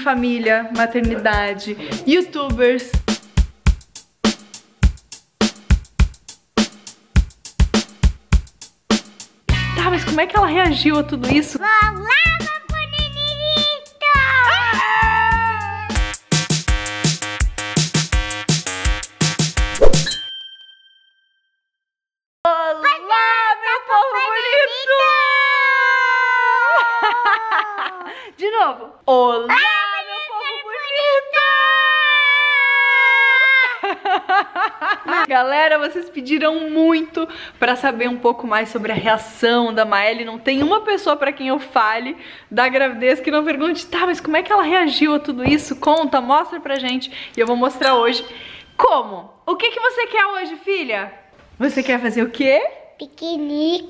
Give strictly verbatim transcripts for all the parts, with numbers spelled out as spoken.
família, maternidade, youtubers. Tá, mas como é que ela reagiu a tudo isso? De novo. Olá, ah, meu povo bonito! Galera, vocês pediram muito pra saber um pouco mais sobre a reação da Maeli. Não tem uma pessoa pra quem eu fale da gravidez que não pergunte, tá, mas como é que ela reagiu a tudo isso? Conta, mostra pra gente. E eu vou mostrar hoje como. O que que você quer hoje, filha? Você quer fazer o quê? Piquenique.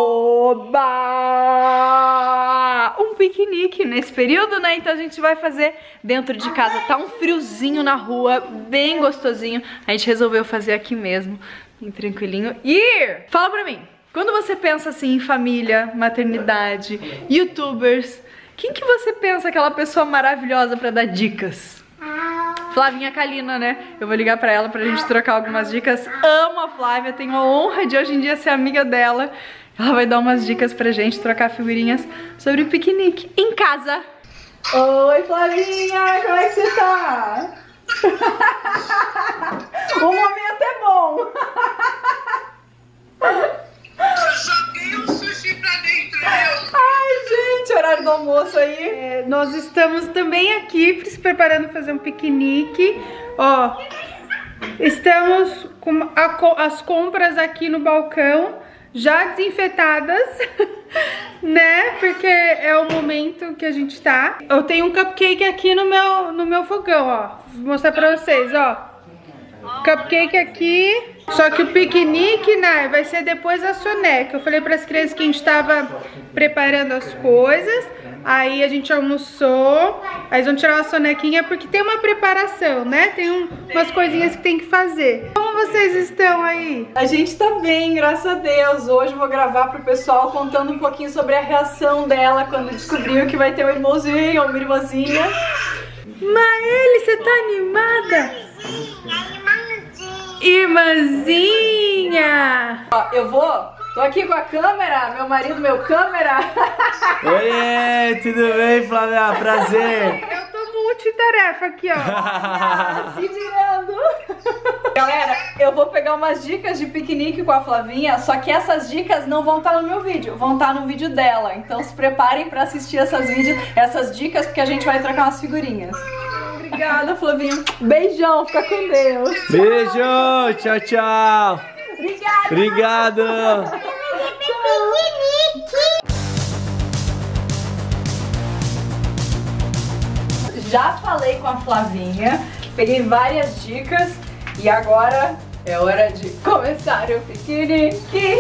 Oba! Um piquenique nesse período, né? Então a gente vai fazer dentro de casa. Tá um friozinho na rua, bem gostosinho. A gente resolveu fazer aqui mesmo, bem tranquilinho. E fala pra mim, quando você pensa assim em família, maternidade, youtubers, quem que você pensa aquela pessoa maravilhosa pra dar dicas? Flavinha Kalina, né? Eu vou ligar pra ela pra gente trocar algumas dicas. Amo a Flávia, tenho a honra de hoje em dia ser amiga dela. Ela vai dar umas dicas pra gente, trocar figurinhas sobre o piquenique em casa. Oi, Flavinha, como é que você tá? O momento é bom. Eu joguei um sushi pra dentro, viu? Ai, gente, horário do almoço aí. É, nós estamos também aqui se preparando para fazer um piquenique. Ó, estamos com a, as compras aqui no balcão já desinfetadas, né? Porque é o momento que a gente tá. Eu tenho um cupcake aqui no meu, no meu fogão, ó. Vou mostrar pra vocês, ó. Cupcake aqui. Só que o piquenique, né, vai ser depois da soneca. Eu falei para as crianças que a gente tava preparando as coisas. Aí a gente almoçou. Aí eles vão tirar uma sonequinha porque tem uma preparação, né? Tem um, umas coisinhas que tem que fazer. Como vocês estão aí? A gente tá bem, graças a Deus. Hoje eu vou gravar pro pessoal contando um pouquinho sobre a reação dela quando descobriu que vai ter um irmãozinho ou uma irmãzinha. Maeli, você tá animada? Irmãzinha! Ó, eu vou, tô aqui com a câmera, meu marido, meu câmera. Oi, tudo bem, Flávia? Prazer. Eu tô multitarefa aqui, ó. Se virando. Galera, eu vou pegar umas dicas de piquenique com a Flavinha, só que essas dicas não vão estar no meu vídeo, vão estar no vídeo dela. Então se preparem pra assistir essas, vídeos, essas dicas, porque a gente vai trocar umas figurinhas. Obrigada, Flavinha. Beijão, fica com Deus. Beijo, tchau, tchau. Obrigada. Obrigado. Já falei com a Flavinha, peguei várias dicas e agora é hora de começar o piquenique.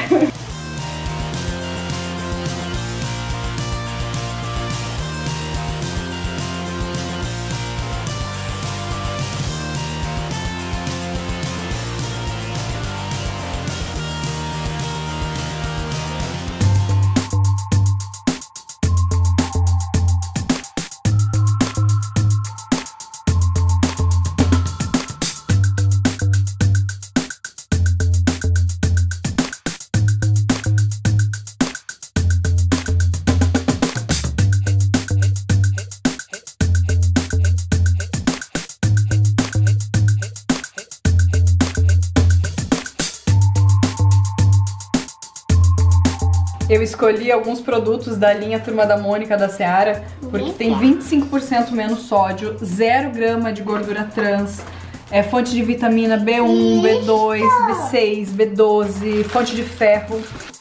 Eu escolhi alguns produtos da linha Turma da Mônica da Seara, porque tem vinte e cinco por cento menos sódio, zero grama de gordura trans, é fonte de vitamina B um, B dois, B seis, B doze, fonte de ferro.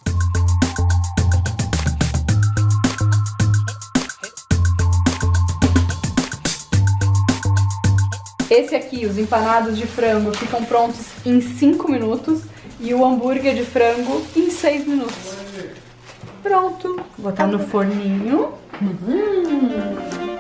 Esse aqui, os empanados de frango, ficam prontos em cinco minutos e o hambúrguer de frango em seis minutos. Pronto, vou botar no forninho. Hum.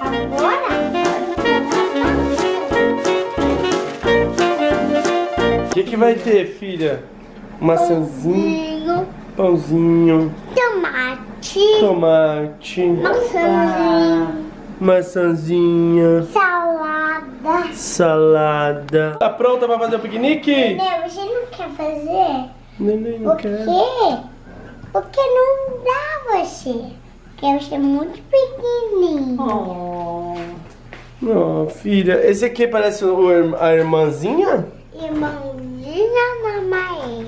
O que que vai ter, filha? Maçãzinho, pãozinho, tomate, tomate, maçãzinho, Maçãzinha. Salada. Salada. Tá pronta pra fazer o piquenique? Não, você não quer fazer? Neném, não Por quer. quê? Porque não dá você. Porque você é muito pequenininho. Oh. Não, filha. Esse aqui parece o ir- a irmãzinha? Irmãozinha mamãe.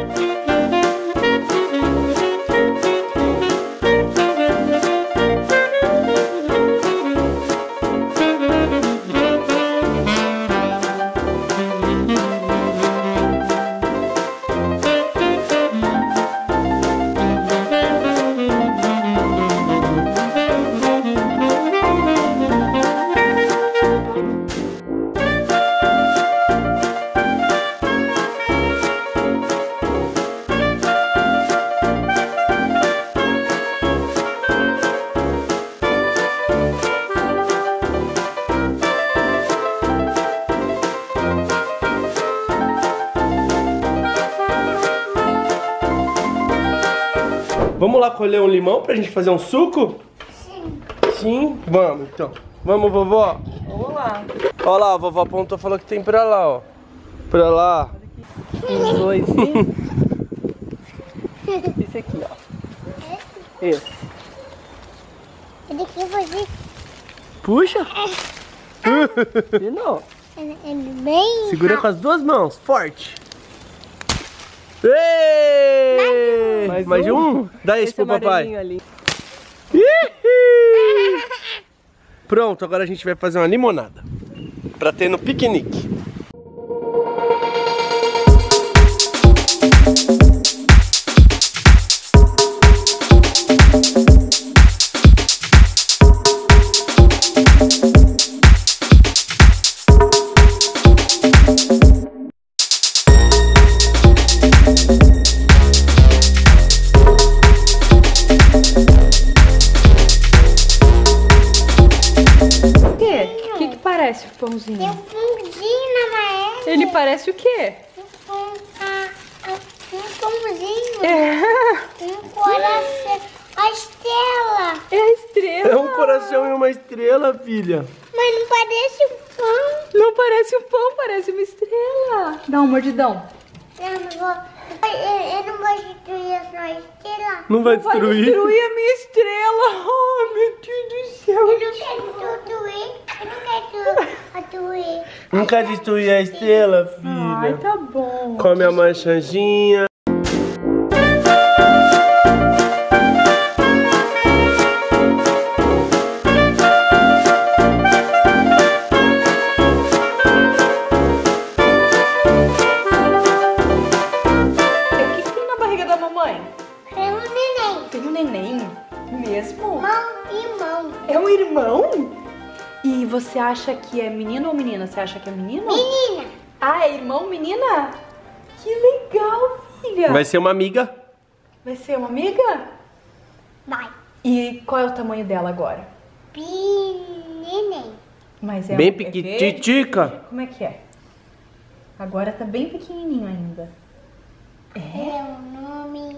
Vamos lá colher um limão pra gente fazer um suco? Sim. Sim? Vamos então. Vamos, vovó? Vamos lá. Olha lá, a vovó apontou e falou que tem pra lá, ó. Pra lá. Os dois. Esse aqui, ó. Esse. Ele quer fazer. Puxa. De novo. Ele é bem. Segura com as duas mãos, forte. Ei! Mais Mais um? um? Dá esse, pro papai. amarelinho ali. Ih! Pronto, agora a gente vai fazer uma limonada pra ter no piquenique. O que que parece o pãozinho? Tem um pãozinho na maé. Ele parece o quê? Um pão. ah, ah, Um pãozinho. É, Um coração. A estrela. é a estrela. É um coração e uma estrela, filha. Mas não parece um pão. Não parece um pão, parece uma estrela. Dá um mordidão. Eu não vou. Eu, eu não vou destruir a sua estrela. Não vai Vai destruir? destruir a minha estrela. Oh, meu Deus do céu. Eu não quero destruir. Eu não quero destruir. Não quer destruir a estrela, filha. Ai, tá bom. Come a maçãzinha. O que que tem na barriga da mamãe? É um neném. Tem um neném? Mesmo? Mão e mão. É um irmão? E você acha que é menino ou menina? Você acha que é menino? Menina. Ah, é irmão, menina? Que legal, filha. Vai ser uma amiga? Vai ser uma amiga? Vai. E qual é o tamanho dela agora? Neném. Mas é Bem é verde? piquititica. Como é que é? Agora tá bem pequenininho ainda. É? É o nome.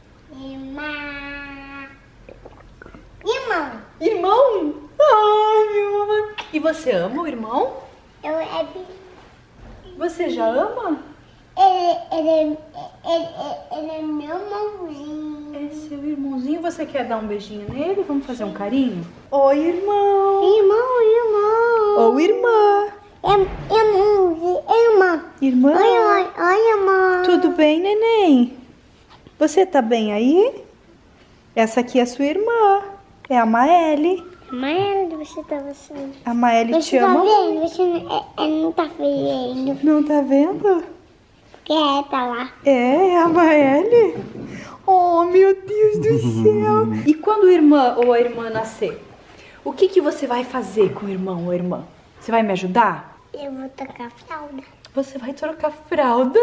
Irmã. Irmão. Irmão? Ai, meu amor. E você ama o irmão? Eu é. Você já ama? Ele, ele, ele, ele, ele é meu mãozinho. É seu irmãozinho. Você quer dar um beijinho nele? Vamos fazer um carinho? Oi, irmão. Irmão, irmão. Ou irmã. É, irmão, irmã. Irmã. Oi, oi, oi, irmão. Tudo bem, neném? Você tá bem aí? Essa aqui é a sua irmã. É a Maeli. Mãe, você tá vendo? A Maeli te Você tá ama. vendo? Você não, é, é, não tá vendo. Não tá vendo? Porque é, tá lá. É, é a Maeli? Oh, meu Deus do céu. E quando o irmã ou a irmã nascer, o que que você vai fazer com o irmão ou a irmã? Você vai me ajudar? Eu vou tocar fralda. Você vai trocar fralda?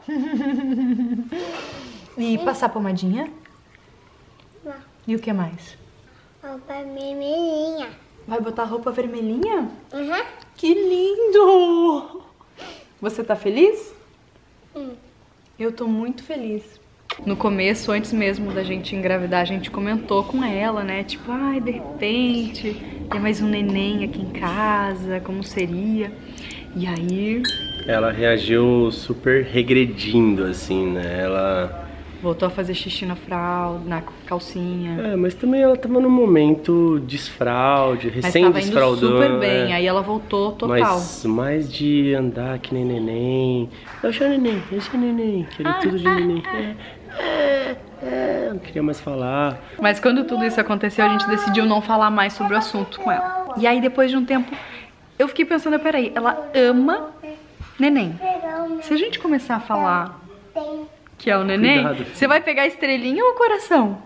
E passar pomadinha? Não. E o que mais? Roupa vermelhinha. Vai botar roupa vermelhinha? Uhum. Que lindo! Você tá feliz? Hum. Eu tô muito feliz. No começo, antes mesmo da gente engravidar, a gente comentou com ela, né? Tipo, ai, de repente, tem mais um neném aqui em casa, como seria? E aí... Ela reagiu super regredindo, assim, né? Ela... voltou a fazer xixi na fralda, na calcinha. É, mas também ela tava num momento desfraude, recém-desfraudou. Mas tava indo super bem, é. aí ela voltou total. Mas mais de andar que nem neném. Eu sou neném, eu sou neném, queria Ah, tudo de ah, neném. ah. É, é, é, não queria mais falar. Mas quando tudo isso aconteceu, a gente decidiu não falar mais sobre o assunto com ela. E aí depois de um tempo, eu fiquei pensando, peraí, ela ama neném. Se a gente começar a falar que é o neném, Cuidado. você vai pegar a estrelinha ou o coração?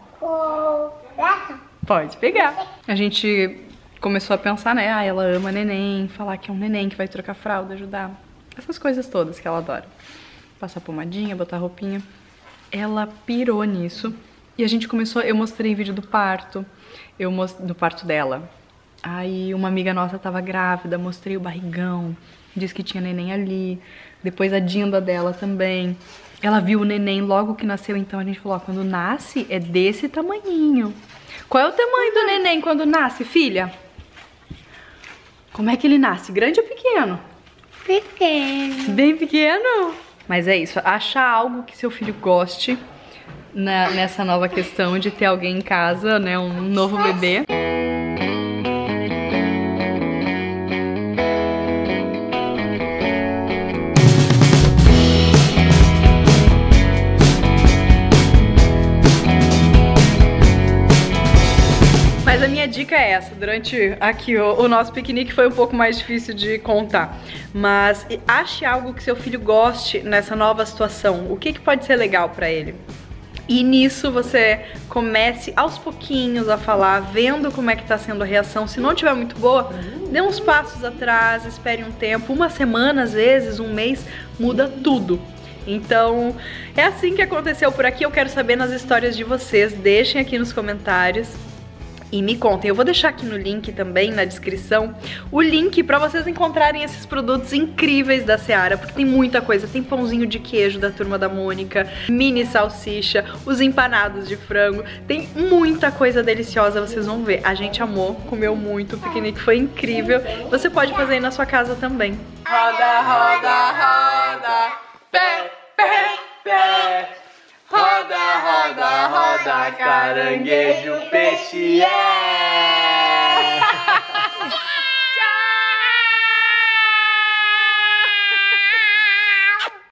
Pode pegar. A gente começou a pensar, né? Ah, ela ama neném, falar que é um neném que vai trocar fralda, ajudar. Essas coisas todas que ela adora. Passar pomadinha, botar roupinha. Ela pirou nisso. E a gente começou, eu mostrei vídeo do parto, eu most... do parto dela. Aí uma amiga nossa tava grávida, mostrei o barrigão, disse que tinha neném ali. Depois a Dinda dela também. Ela viu o neném logo que nasceu, então a gente falou, ó, quando nasce é desse tamanhinho. Qual é o tamanho do neném quando nasce, filha? Como é que ele nasce? Grande ou pequeno? Pequeno. Bem pequeno? Mas é isso, achar algo que seu filho goste na, nessa nova questão de ter alguém em casa, né, um novo bebê. Mas a minha dica é essa, durante aqui o, o nosso piquenique foi um pouco mais difícil de contar, mas ache algo que seu filho goste nessa nova situação, o que, que pode ser legal pra ele. E nisso você comece aos pouquinhos a falar, vendo como é que tá sendo a reação. Se não tiver muito boa, dê uns passos atrás, espere um tempo, uma semana às vezes, um mês, muda tudo. Então, é assim que aconteceu por aqui, eu quero saber nas histórias de vocês, deixem aqui nos comentários. E me contem, eu vou deixar aqui no link também, na descrição, o link pra vocês encontrarem esses produtos incríveis da Seara, porque tem muita coisa, tem pãozinho de queijo da Turma da Mônica, mini salsicha, os empanados de frango, tem muita coisa deliciosa, vocês vão ver. A gente amou, comeu muito, o piquenique foi incrível, você pode fazer aí na sua casa também. Roda, roda, roda, pé, pé, pé. Roda, roda, roda, caranguejo, peixe, é!